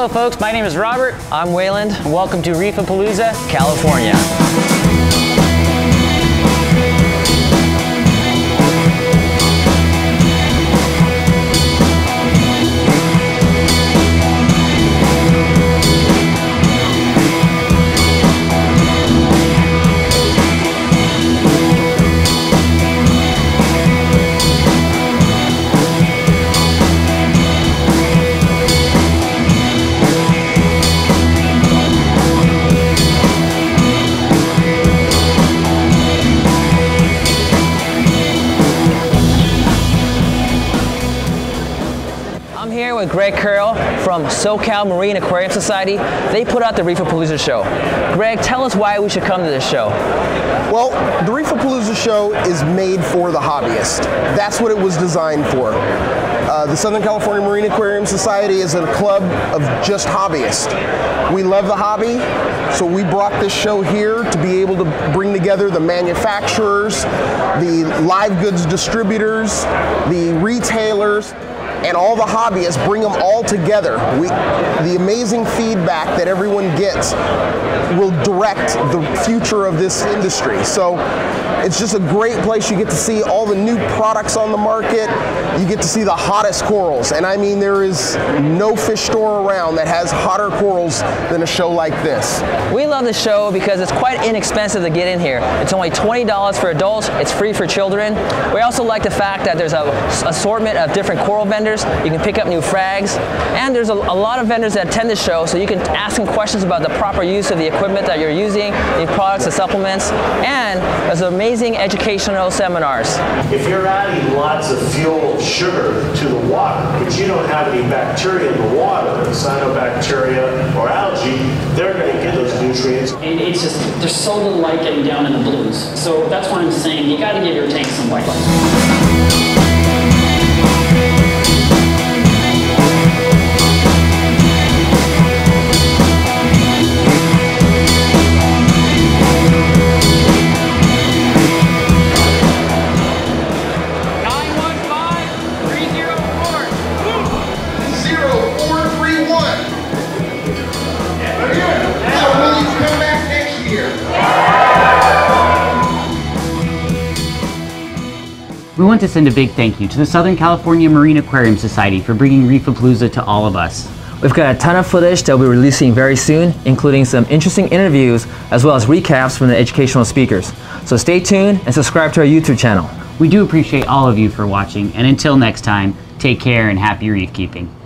Hello folks, my name is Robert. I'm Wayland. Welcome to Reefapalooza California. I'm here with Greg Carroll from SoCal Marine Aquarium Society. They put out the Reefapalooza show. Greg, tell us why we should come to this show. Well, the Reefapalooza show is made for the hobbyist. That's what it was designed for. The Southern California Marine Aquarium Society is a club of just hobbyists. We love the hobby, so we brought this show here to be able to bring together the manufacturers, the live goods distributors, the retailers, and all the hobbyists, bring them all together. The amazing feedback that everyone gets will direct the future of this industry. So it's just a great place. You get to see all the new products on the market. You get to see the hottest corals. And I mean, there is no fish store around that has hotter corals than a show like this. We love the show because it's quite inexpensive to get in here. It's only $20 for adults. It's free for children. We also like the fact that there's an assortment of different coral vendors. You can pick up new frags, and there's a lot of vendors that attend the show, so you can ask them questions about the proper use of the equipment that you're using, the products, the supplements, and there's amazing educational seminars. If you're adding lots of fuel sugar to the water, but you don't have any bacteria in the water, cyanobacteria or algae, they're going to get those nutrients. And it's just, there's so little light getting down in the blues. So that's why I'm saying you got to give your tank some white light. We want to send a big thank you to the Southern California Marine Aquarium Society for bringing Reefapalooza to all of us. We've got a ton of footage that we'll be releasing very soon, including some interesting interviews as well as recaps from the educational speakers. So stay tuned and subscribe to our YouTube channel. We do appreciate all of you for watching, and until next time, take care and happy reef keeping.